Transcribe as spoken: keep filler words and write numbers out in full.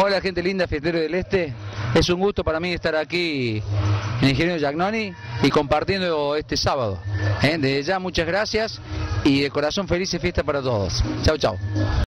Hola gente linda, fiestero del Este. Es un gusto para mí estar aquí en Ingeniero Giagnoni y compartiendo este sábado. ¿Eh? Desde ya muchas gracias y de corazón feliz y fiesta para todos. Chau, chau.